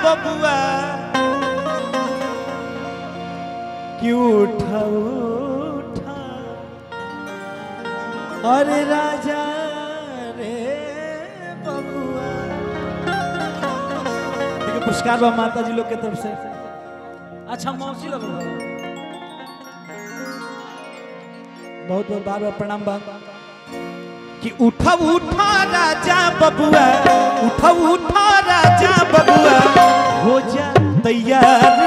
बबुआ कि उठा उठा अरे राजा रे बबुआ। देखिए पुरस्कार बा माता जी लोग के तरफ से। अच्छा मौसी लोग बहुत बहुत बार बार प्रणाम बा कि उठा उठा राजा बबुआ, उठा उठा राजा बबुआ, हो जा तैयार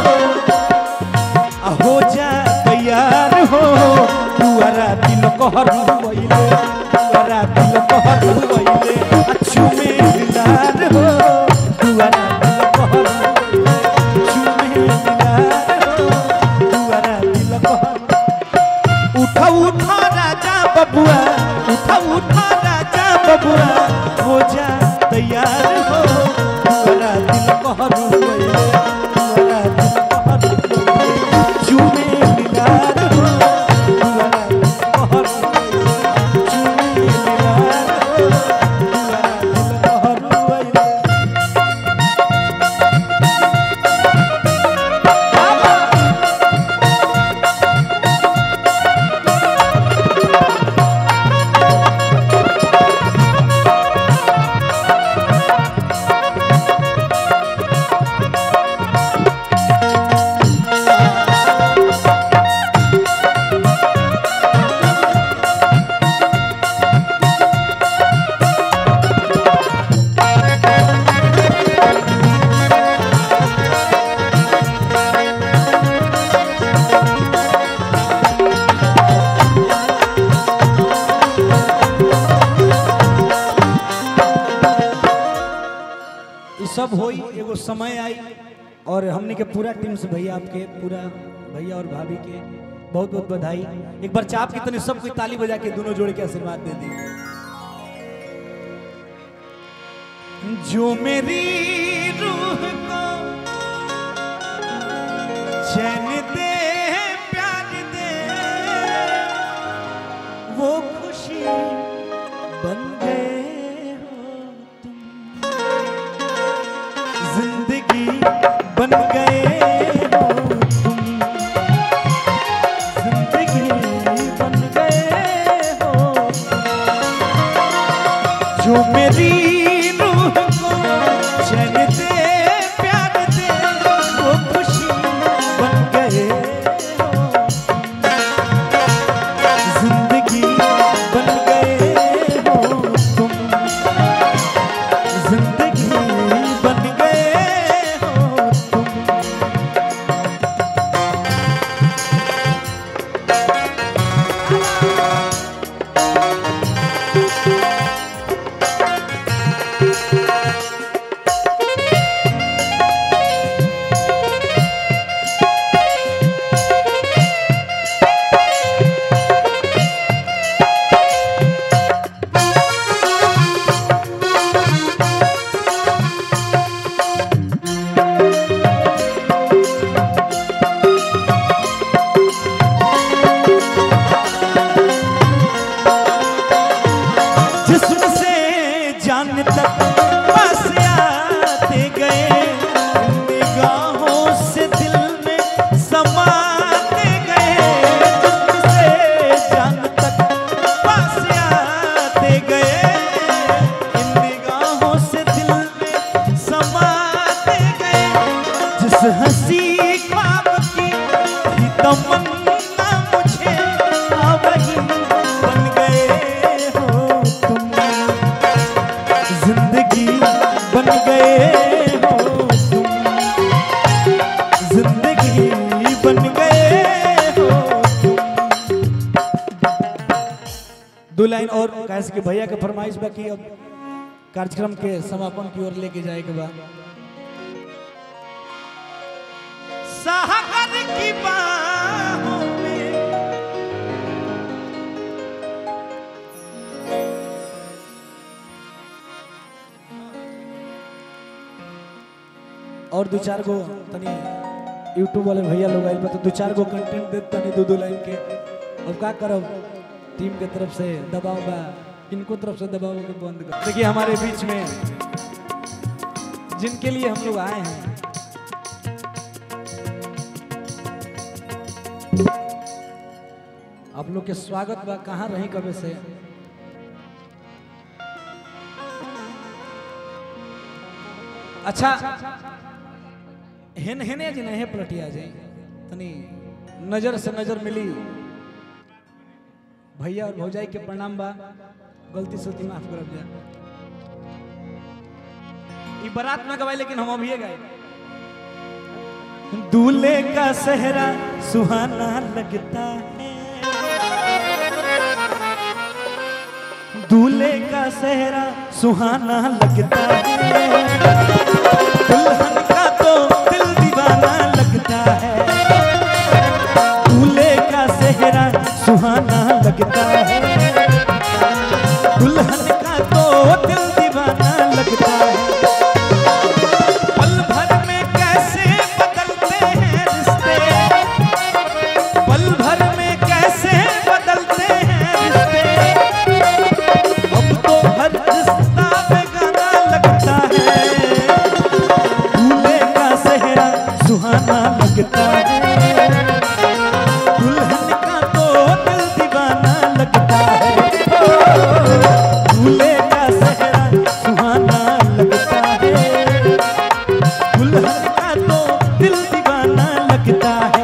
हो जा तैयार हो। तुअरा दिल कहर वइले, तुअरा दिल कहर वइले, अच्छू में दिलार हो। तुअरा दिल कहर अच्छू में दिलार हो, तुअरा दिल कहर। उठा उठा राजा बबुआ, उठा उठा राजा बबुआ, हो जा तैयार हो। तुअरा दिल कहर वइले, तुअरा दिल कहर वइले, चूमे दिलार हो। तुअरा दिल कहर वइले, चूमे दिलार हो। तुअरा दिल कहर वइले। सब होई एगो समय आई और हमने के पूरा टीम से भैया आपके पूरा भैया और भाभी के बहुत बहुत बधाई। एक बार चाप की तरह सब कोई ताली बजा के दोनों जोड़े के आशीर्वाद दे दी। जो मेरी रूह को चैन दे प्यार दे वो खुशी बन गए बन गए हो तुम, जिंदगी बन गए हो। जो मेरी रूह को चैन दे प्यार दे वो खुशी बन गए हो। जिंदगी बन गए हो तुम, जिंदगी बन गए। हंसी ख्वाब की तमन्ना मुझे वही बन गए हो तुम, जिंदगी बन गए हो तुम, जिंदगी बन गए हो तुम। दो लाइन और कैसे कि भैया के फरमाइश बाकी अब कार्यक्रम के समापन की ओर लेके जाएगा बा। सागर की बाहों में और दो चार गो तनी यूट्यूब वाले भैया लोग आइल तो दो चार गो कंटेंट दे तनी दो लाइन के। अब का करब टीम के तरफ से दबाव बा, इनको तरफ से दबाव के बंद कर। देखिए हमारे बीच में जिनके लिए हम लोग आए हैं। आप लोग के स्वागत बा, कहाँ रही कबे से। अच्छा हेन हेने जी नहीं पलटिया जाए तनी नजर से नजर मिली। भैया और भौजाई के प्रणाम बा, गलती सलती माफ कर दिया। ये बारात में गवाए लेकिन हम अभी गए। दूल्हे का सेहरा सुहाना लगता है, दूल्हे का सेहरा सुहाना लगता है, दुल्हन का तो दिल दीवाना लगता है। दूल्हे का सेहरा सुहाना लगता है, दुल्हन का तो दिल दीवाना लगता है। पल भर में कैसे बदलते हैं रिश्ते, पल भर में कैसे बदलते हैं रिश्ते। अब तो हर रिश्ता बेगाना लगता है, दूल्हे का सेहरा सुहाना लगता है, दुल्हन का तो दिल दीवाना लगता है। दूल्हे का सेहरा सुहाना लगता है, दुल्हन का तो दिल दीवाना लगता है।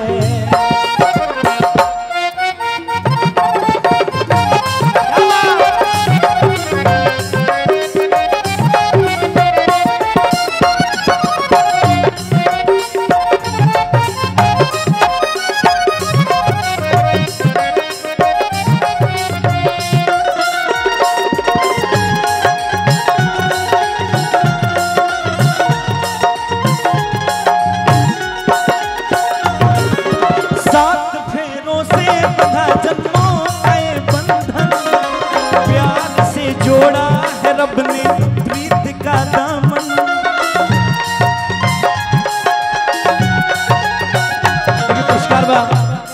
सात फेरों से बंधा जन्मों का ये बंधन, प्यार से जोड़ा है रब ने प्रीत का दामन। देखिए पुरस्कार बा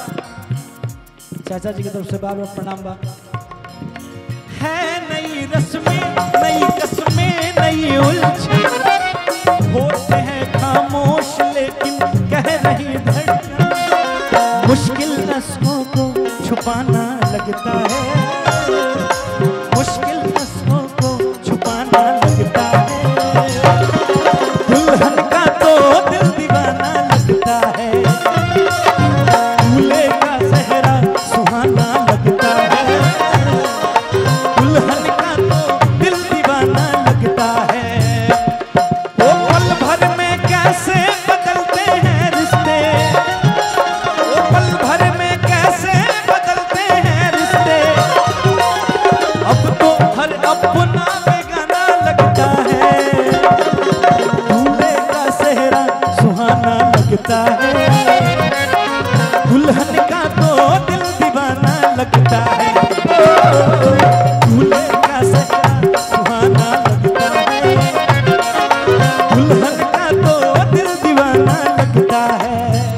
चाचा जी की तरफ से बार बार प्रणाम बा। है नई रस्में नई कस्में नई उलझन, होते हैं खामोश लेकिन कह रही धड़कन। मुश्किल रस्मों को छुपाना लगता है, मुश्किल रस्मों को छुपाना लगता है, दुल्हन का तो दिल दीवाना लगता है। दूल्हे का सेहरा सुहाना लगता है, दुल्हन का तो दिल दीवाना लगता है। वो पल भर में कैसे बदलते हैं रिश्ते, वो पल भर में कैसे बदलते हैं रिश्ते। अब तो हर अपना बेगाना लगता है, दूल्हे का सेहरा सुहाना लगता है, दुल्हन का तो दिल दीवाना लगता है। दूल्हे का सेहरा सुहाना लगता है, दुल्हन का तो दिल दीवाना लगता है।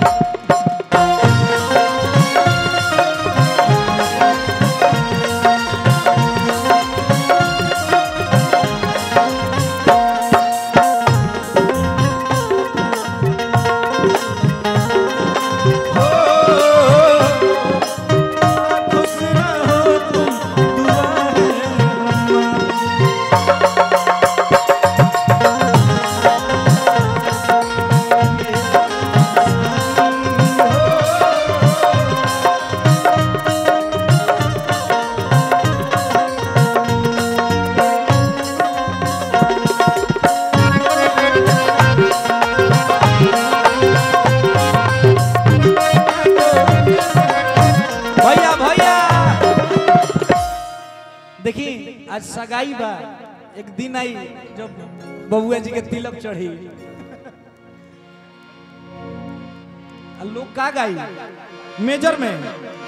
खुश रहो तुम, दुआ है भैया भैया। देखी आज सगाई बा, एक दिन आई जब बबुआ जी के तिलक चढ़ी, लोग का गाई मेजर में